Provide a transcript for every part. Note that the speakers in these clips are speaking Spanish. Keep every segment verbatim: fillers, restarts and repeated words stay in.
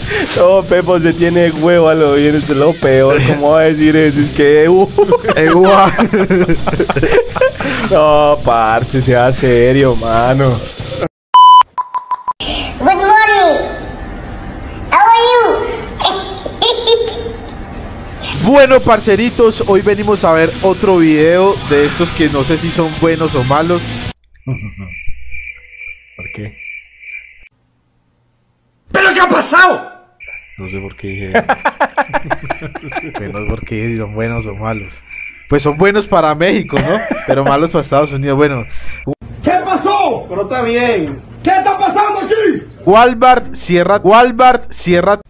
No, Pepo se tiene huevo a lo bien, es lo peor. ¿Cómo va a decir eso? Es que EU. EU. No, parce, sea serio, mano. Good morning. How are you? Bueno, parceritos, hoy venimos a ver otro video de estos que no sé si son buenos o malos. ¿Por qué? ¿Pero qué ha pasado? No sé por qué dije. Bueno, porque son buenos o malos. Pues son buenos para México, ¿no? Pero malos para Estados Unidos. Bueno. ¿Qué pasó? Pero está bien. ¿Qué está pasando aquí? Walmart cierra. Walmart cierra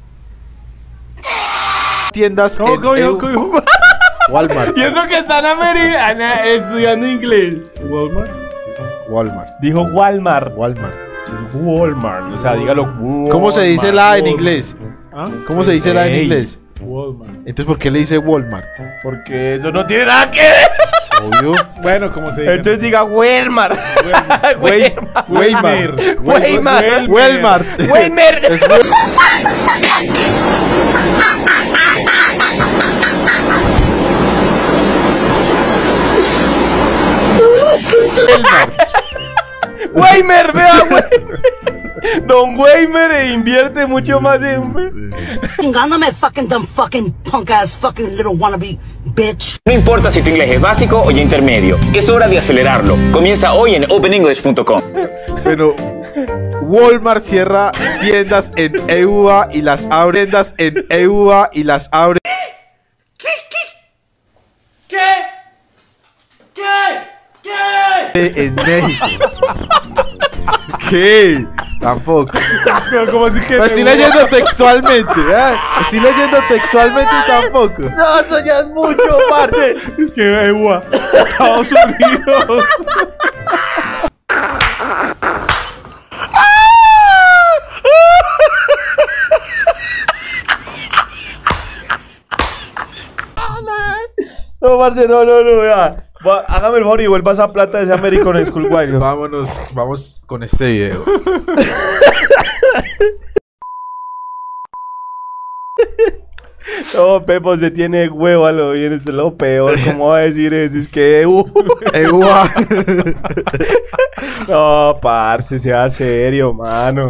tiendas ¿Cómo, en cómo, EU. cómo? Walmart. Y eso que está en América estudiando inglés. Walmart. Walmart. Dijo Walmart. Walmart. Es Walmart. O sea, dígalo. Walmart. ¿Cómo se dice la en inglés? ¿Ah? ¿Cómo se dice la en Ey. inglés? Walmart. Entonces, ¿por qué le dice Walmart? Porque eso no tiene nada que ver. Obvio. Bueno, como se dice. Entonces diga Walmart. Walmart. Walmart. Walmart. Walmart. Walmart. Es Wel- Walmart. Weimer, vea, Weimer. Don Weimer invierte mucho más en. Chingándome fucking dumb fucking punk ass fucking little wannabe bitch. No importa si tu inglés es básico o ya intermedio, es hora de acelerarlo. Comienza hoy en open english punto com. Bueno, Walmart cierra tiendas en E U A y las abre tiendas en E U A y las abre ¿Qué? ¿Qué? ¿Qué? en México. ¿Qué? Tampoco. ¿Cómo así que? Me estoy leyendo textualmente, ¿eh? Me estoy leyendo textualmente y tampoco. No, eso ya es mucho, parce. Es que Ewa, Estados Unidos. No, parce, no, no, no, vea. Va, hágame el favor y vuelva esa plata de ese American School Wild. Vámonos, vamos con este video. No, Pepo se tiene huevo a lo bien, es lo peor. ¿Cómo va a decir eso? Es que EU. E U A. No, parce, sea serio, mano.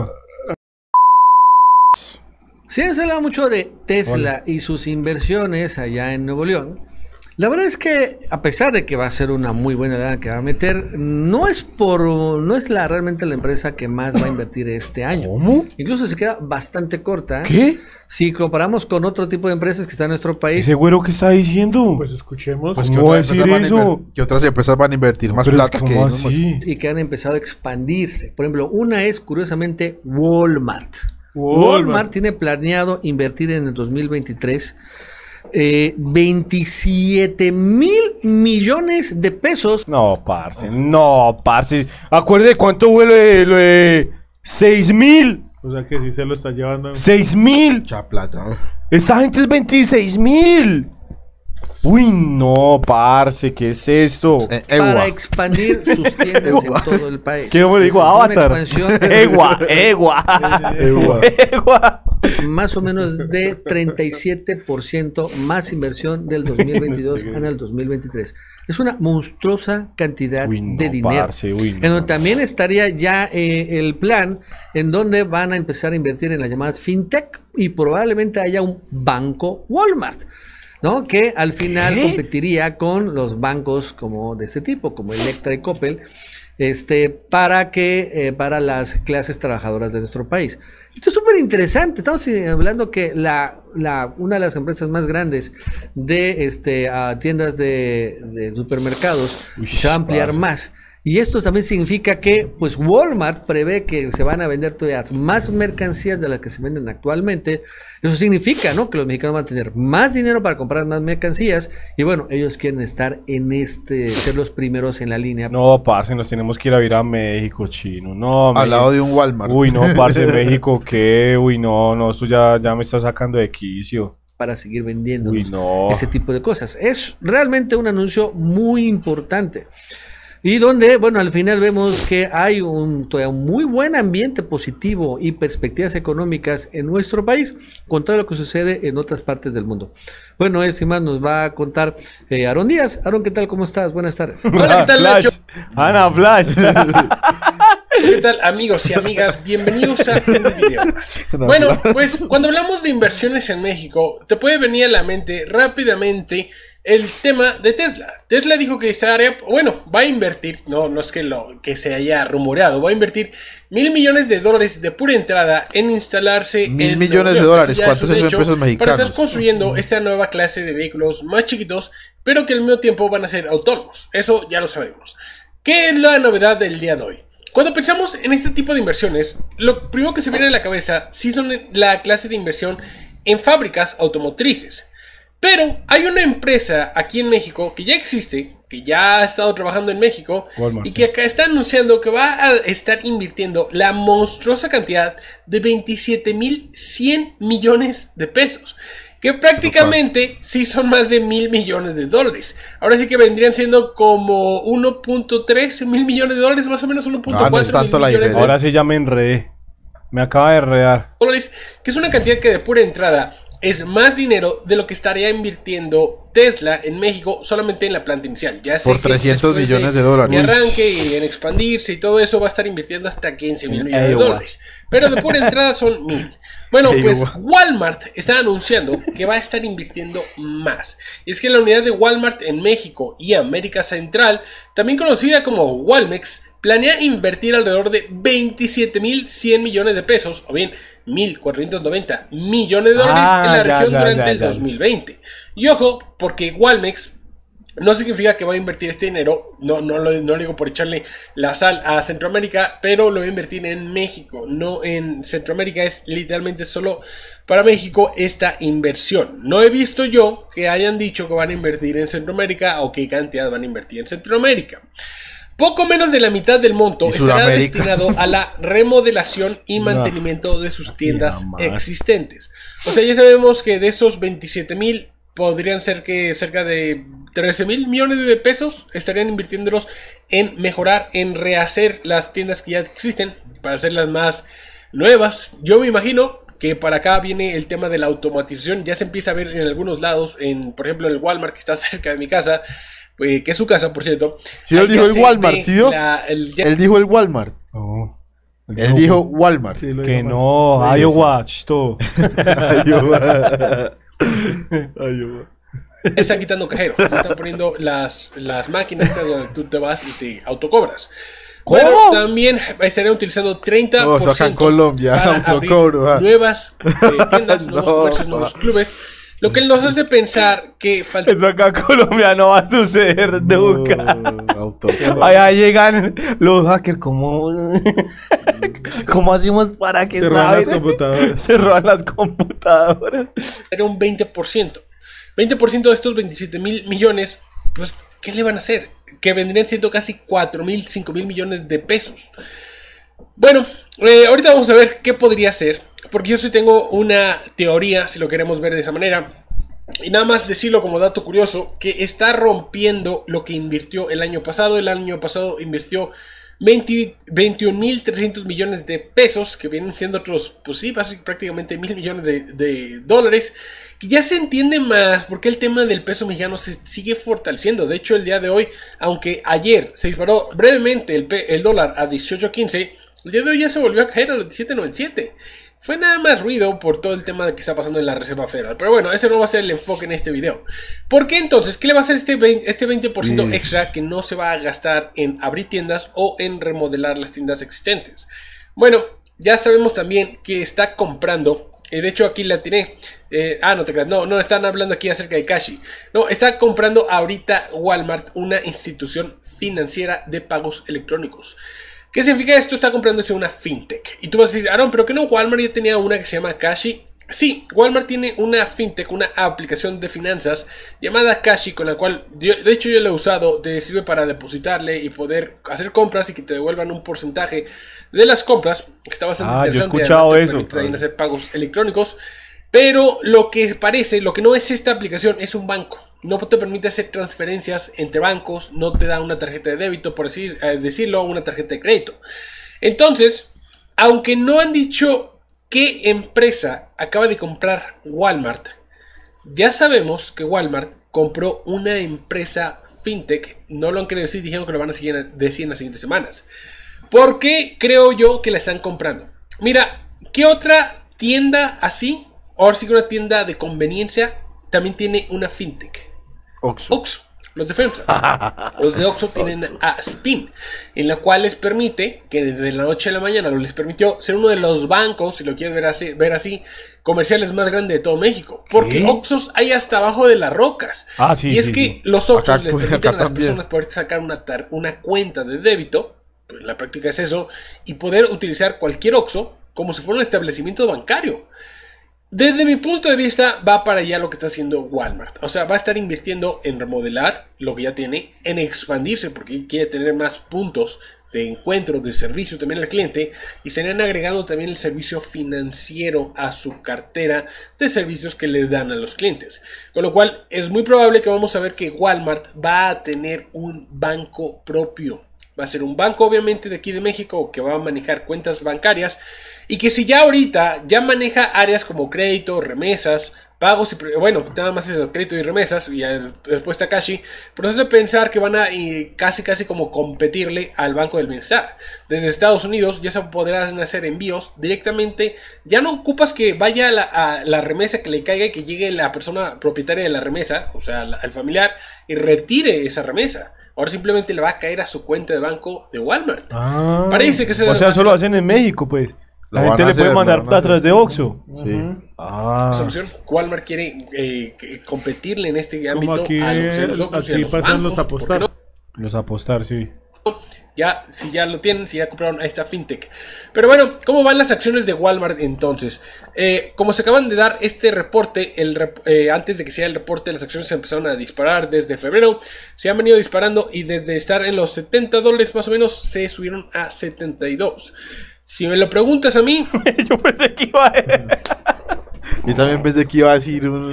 Sí, se habla mucho de Tesla y sus inversiones allá en Nuevo León. La verdad es que a pesar de que va a ser una muy buena lana que va a meter, no es por, no es la realmente la empresa que más va a invertir este año. ¿Cómo? Incluso se queda bastante corta. ¿Qué? Si comparamos con otro tipo de empresas que está en nuestro país. ¿Ese güero qué está diciendo? Pues escuchemos. Pues ¿Cómo va a decir van a eso? inver- que otras empresas van a invertir más Pero, plata que ¿cómo nosotros. así? Y que han empezado a expandirse. Por ejemplo, una es curiosamente Walmart. Walmart. Walmart tiene planeado invertir en el dos mil veintitrés eh, veintisiete mil millones de pesos. No, parce, no, parce. Acuerde cuánto fue lo de, lo de seis mil. O sea que sí se lo está llevando. seis mil. Mucha plata. Esa gente es veintiséis mil. Uy, no, parce, ¿qué es eso? Eh, E U A. Para expandir sus tiendas en Egua. todo el país. ¿Qué me digo? Una Avatar. expansión Egua, egua. E U A. Egua. más o menos de treinta y siete por ciento más inversión del dos mil veintidós en el dos mil veintitrés. Es una monstruosa cantidad Uy, no, de dinero. parce, uy, no. En donde también estaría ya eh, el plan en donde van a empezar a invertir en las llamadas fintech y probablemente haya un banco Walmart, ¿no? Que al final ¿Qué? competiría con los bancos como de este tipo, como Electra y Coppel, este, para que eh, para las clases trabajadoras de nuestro país. Esto es súper interesante. Estamos eh, hablando que la, la, una de las empresas más grandes de este, uh, tiendas de, de supermercados Uy, se va a ampliar parce. más. Y esto también significa que pues Walmart prevé que se van a vender todavía más mercancías de las que se venden actualmente. Eso significa, ¿no?, que los mexicanos van a tener más dinero para comprar más mercancías. Y bueno, ellos quieren estar en este, ser los primeros en la línea. No, parce, nos tenemos que ir a ir a México, chino. No, Al México. lado de un Walmart. Uy, no, parce, México, ¿qué? Uy, no, no, esto ya, ya me está sacando de quicio. Para seguir vendiendo Uy, no. ese tipo de cosas. Es realmente un anuncio muy importante. Y donde, bueno, al final vemos que hay un, un muy buen ambiente positivo y perspectivas económicas en nuestro país, contra lo que sucede en otras partes del mundo. Bueno, es más nos va a contar eh, Aarón Díaz. Aarón, ¿qué tal? ¿Cómo estás? Buenas tardes. Hola, ¿qué tal, Flash. Nacho? Ana Flash. ¿Qué tal, amigos y amigas? Bienvenidos a un video más. Bueno, pues cuando hablamos de inversiones en México, te puede venir a la mente rápidamente el tema de Tesla. Tesla dijo que estaría, bueno, va a invertir, no, no es que lo que se haya rumoreado, va a invertir mil millones de dólares de pura entrada en instalarse Mil en millones Nueva de York. dólares, Ya ¿cuántos es un son en hecho pesos mexicanos? Para estar construyendo esta nueva clase de vehículos más chiquitos, pero que al mismo tiempo van a ser autónomos. Eso ya lo sabemos. ¿Qué es la novedad del día de hoy? Cuando pensamos en este tipo de inversiones, lo primero que se viene a la cabeza sí son la clase de inversión en fábricas automotrices. Pero hay una empresa aquí en México que ya existe, que ya ha estado trabajando en México Walmart, y que acá está anunciando que va a estar invirtiendo la monstruosa cantidad de veintisiete mil cien millones de pesos. Que prácticamente sí son más de mil millones de dólares. Ahora sí que vendrían siendo como uno punto tres mil millones de dólares, más o menos uno punto cuatro no es tanto mil la millones de diferencia. Ahora sí ya me enredé. Me acaba de enredar. dólares, que es una cantidad que de pura entrada es más dinero de lo que estaría invirtiendo Tesla en México solamente en la planta inicial. Ya sé Por que trescientos después millones de dólares. De arranque y en expandirse y todo eso va a estar invirtiendo hasta quince mil millones de Iowa. dólares. Pero de pura entrada son mil. Bueno, pues Iowa. Walmart está anunciando que va a estar invirtiendo más. Y es que la unidad de Walmart en México y América Central, también conocida como Walmex, planea invertir alrededor de veintisiete mil cien millones de pesos, o bien mil cuatrocientos noventa millones de dólares Ah, en la ya, región ya, durante ya, el ya. dos mil veinte. Y ojo, porque Walmex no significa que va a invertir este dinero, no, no, lo, no lo digo por echarle la sal a Centroamérica, pero lo va a invertir en México, no en Centroamérica, es literalmente solo para México esta inversión. No he visto yo que hayan dicho que van a invertir en Centroamérica o qué cantidad van a invertir en Centroamérica. Poco menos de la mitad del monto ¿Y estará Sudamérica? destinado a la remodelación y mantenimiento de sus tiendas Mira, man. existentes. O sea, ya sabemos que de esos veintisiete mil podrían ser que cerca de trece mil millones de pesos estarían invirtiéndolos en mejorar, en rehacer las tiendas que ya existen para hacerlas más nuevas. Yo me imagino que para acá viene el tema de la automatización. Ya se empieza a ver en algunos lados, en por ejemplo en el Walmart que está cerca de mi casa, eh, que es su casa, por cierto. Sí, él Ahí dijo ya el se Walmart, ve ¿sí vio? la- el- ya- Él dijo el Walmart. No. Él dijo Walmart. Que no. Iowa. Todo. Iowa. están quitando cajero, están poniendo las, las máquinas estas donde tú te vas y te autocobras. ¿Cómo? Bueno, también estarían utilizando treinta por ciento No, eso acá en Colombia, para autocobro, abrir ah. nuevas eh, tiendas, nuevos No, comercios, nuevos clubes. Lo que nos hace pensar que falta Eso acá en Colombia no va a suceder nunca. Auto. Allá llegan los hackers como... ¿Cómo hacemos para que Se roban las saben? computadoras. Se roban las computadoras. era un veinte por ciento. veinte por ciento de estos veintisiete mil millones, pues, ¿qué le van a hacer? Que vendrían siendo casi cuatro mil, cinco mil millones de pesos. Bueno, eh, ahorita vamos a ver qué podría ser, porque yo sí tengo una teoría, si lo queremos ver de esa manera. Y nada más decirlo como dato curioso, que está rompiendo lo que invirtió el año pasado. El año pasado invirtió veintiún mil trescientos millones de pesos, que vienen siendo otros, pues sí, básicamente prácticamente mil millones de, de dólares, que ya se entiende más porque el tema del peso mexicano se sigue fortaleciendo. De hecho, el día de hoy, aunque ayer se disparó brevemente el, pe- el dólar a dieciocho quince, el día de hoy ya se volvió a caer a los diecisiete noventa y siete. Fue nada más ruido por todo el tema de que está pasando en la Reserva Federal. Pero bueno, ese no va a ser el enfoque en este video. ¿Por qué entonces? ¿Qué le va a hacer este veinte, este veinte por ciento Yes. extra que no se va a gastar en abrir tiendas o en remodelar las tiendas existentes? Bueno, ya sabemos también que está comprando. Eh, de hecho, aquí la tiré. Eh, ah, no te creas. No, no están hablando aquí acerca de Cashi. No, está comprando ahorita Walmart, una institución financiera de pagos electrónicos. ¿Qué significa esto? Está comprándose una fintech. Y tú vas a decir, Aaron, ¿pero que no Walmart ya tenía una que se llama Cashi? Sí, Walmart tiene una fintech, una aplicación de finanzas llamada Cashi, con la cual, yo, de hecho yo la he usado, te sirve para depositarle y poder hacer compras y que te devuelvan un porcentaje de las compras, que está bastante Ah, yo he interesante. escuchado Además, te eso. permite también hacer pagos electrónicos. Pero lo que parece, lo que no es esta aplicación, es un banco. no te permite hacer transferencias entre bancos, no te da una tarjeta de débito, por así eh, decirlo, una tarjeta de crédito. Entonces, aunque no han dicho qué empresa acaba de comprar Walmart, ya sabemos que Walmart compró una empresa fintech. No lo han querido decir, dijeron que lo van a seguir decir en las siguientes semanas. ¿Por qué creo yo que la están comprando? Mira, ¿qué otra tienda así? Ahora sí que una tienda de conveniencia también tiene una fintech. Oxxo. Oxxo. Los de FEMSA. Los de Oxxo tienen a Spin, en la cual les permite, que desde la noche a la mañana les permitió ser uno de los bancos, si lo quieres ver así, ver así comerciales más grandes de todo México. Porque Oxxos hay hasta abajo de las rocas. Ah, sí, y es sí, que sí. los Oxxos Acá, les pues, permiten acá a las también. personas poder sacar una, tar- una cuenta de débito, pues en la práctica es eso, y poder utilizar cualquier Oxxo como si fuera un establecimiento bancario. Desde mi punto de vista, va para allá lo que está haciendo Walmart. O sea, va a estar invirtiendo en remodelar lo que ya tiene, en expandirse, porque quiere tener más puntos de encuentro, de servicio también al cliente, y estarían agregando también el servicio financiero a su cartera de servicios que le dan a los clientes. Con lo cual, es muy probable que vamos a ver que Walmart va a tener un banco propio. Va a ser un banco, obviamente, de aquí de México, que va a manejar cuentas bancarias. Y que si ya ahorita ya maneja áreas como crédito, remesas, pagos y... Bueno, nada más es el crédito y remesas, y ya después Takashi. Pero eso es pensar que van a y casi casi como competirle al Banco del Bienestar. Desde Estados Unidos ya se podrán hacer envíos directamente. Ya no ocupas que vaya a la, a la remesa que le caiga y que llegue la persona propietaria de la remesa, o sea, el familiar, y retire esa remesa. Ahora simplemente le va a caer a su cuenta de banco de Walmart. Ah, Parece que se o sea, eso lo hacen en México, pues. La Lo gente van a le puede hacer, mandar lo van a plata a través de Oxxo. Sí. Ah. Solución. Walmart quiere eh, que- competirle en este Como ámbito aquí, a lo que sean los Oxxos y a aquí los pasan bancos. los apostar. ¿Por qué Los apostar, sí. no? Ya, si ya lo tienen, si ya compraron a esta fintech. Pero bueno, ¿cómo van las acciones de Walmart entonces? Eh, como se acaban de dar este reporte, el rep- eh, antes de que sea el reporte, las acciones se empezaron a disparar desde febrero. Se han venido disparando y desde estar en los setenta dólares más o menos se subieron a setenta y dos. Si me lo preguntas a mí, Yo pensé que iba a... Yo también pensé que iba a decir un...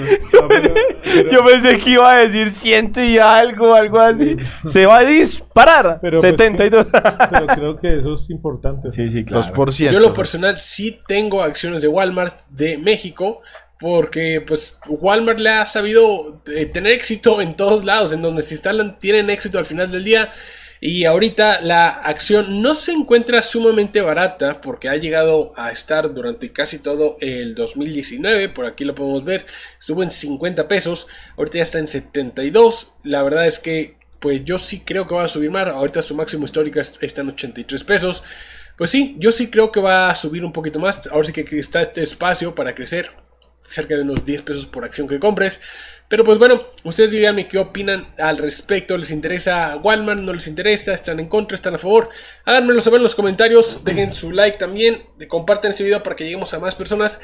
Yo pensé que iba a decir ciento y algo, algo así. Se va a disparar. Pero, pues, setenta y dos. Pero creo que eso es importante. Sí, sí, claro. dos por ciento. yo en lo personal sí tengo acciones de Walmart de México. Porque pues Walmart le ha sabido eh, tener éxito en todos lados. En donde se instalan tienen éxito al final del día. Y ahorita la acción no se encuentra sumamente barata porque ha llegado a estar durante casi todo el dos mil diecinueve. Por aquí lo podemos ver. Estuvo en cincuenta pesos. Ahorita ya está en setenta y dos. La verdad es que pues yo sí creo que va a subir más. Ahorita su máximo histórico está en ochenta y tres pesos. Pues sí, yo sí creo que va a subir un poquito más. Ahora sí que está este espacio para crecer. Cerca de unos diez pesos por acción que compres. Pero pues bueno, ustedes díganme qué opinan al respecto. ¿Les interesa Walmart? ¿No les interesa? ¿Están en contra? ¿Están a favor? Háganmelo saber en los comentarios. Dejen su like también. Compartan este video para que lleguemos a más personas.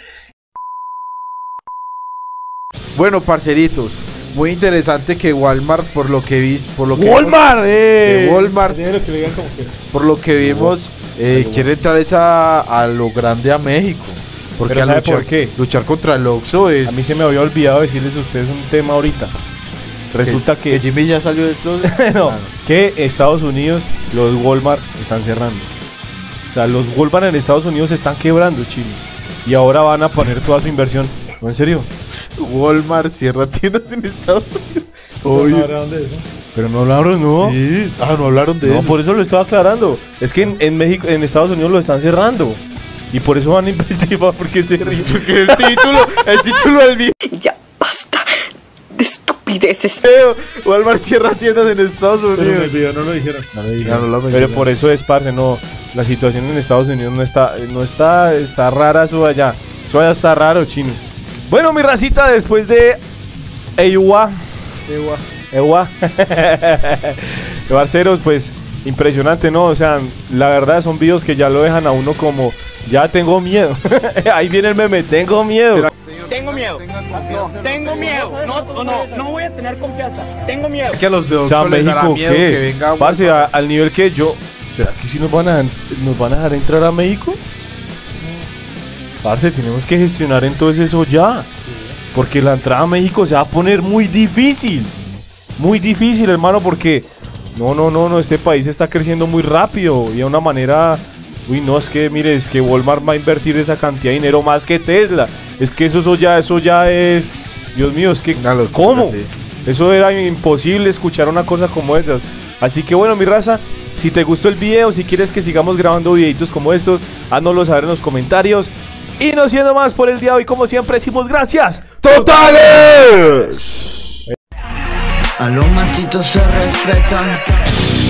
Bueno, parceritos, muy interesante que Walmart, por lo que vi, por lo que Walmart, vimos- eh. que Walmart, Dinero que le digan como quiera. por lo que vimos, eh, quiere entrar esa a lo grande a México. Porque Pero a ¿sabe luchar, por qué? luchar contra el Oxxo es... A mí se me había olvidado decirles a ustedes un tema ahorita. Resulta que... que Jimmy ya salió del closet. no, Ah, que Estados Unidos, los Walmart están cerrando. O sea, los Walmart en Estados Unidos se están quebrando, chile. Y ahora van a poner toda su inversión. ¿No, en serio? Walmart cierra tiendas en Estados Unidos. No, Oye, no hablaron de eso. Pero no hablaron, ¿no? sí. Ah, no hablaron de No, eso. por eso lo estaba aclarando. Es que en, en México, en Estados Unidos lo están cerrando. Y por eso van a impresiva porque se ríen. Porque el título, el título del video, Ya basta de estupideces. Walmart cierra tiendas en Estados Pero en el Unidos. video no lo dijeron. No le dije. Ya no lo Pero mencioné. por eso es, parce, no. La situación en Estados Unidos no está, no está, está rara eso allá. Eso allá está raro, chino. Bueno, mi racita, después de Ewa, Ewa. Ewa, de Barceros, pues impresionante, ¿no? O sea, la verdad son videos que ya lo dejan a uno como, ya tengo miedo. Ahí viene el meme, tengo miedo. Tengo miedo. No, tengo miedo. No, no, no voy a tener confianza. Tengo miedo. Que a los de O sea, Oxxo les dará México, miedo ¿qué? que venga Parce, Walmart. a- al nivel que yo, ¿será que sí nos van a, nos van a dejar entrar a México? Parce, tenemos que gestionar entonces eso ya. porque la entrada a México se va a poner muy difícil. Muy difícil, hermano, porque no, no, no, no, este país está creciendo muy rápido y de una manera... Uy, no, es que, mire, es que Walmart va a invertir esa cantidad de dinero más que Tesla. Es que eso, eso ya, eso ya es... Dios mío, es que... locura, ¿cómo? sí. Eso era imposible escuchar una cosa como esas. Así que bueno, mi raza, si te gustó el video, si quieres que sigamos grabando videitos como estos, háznoslo saber en los comentarios. Y no siendo más por el día de hoy, como siempre decimos gracias ¡Totales! A los machitos se respetan.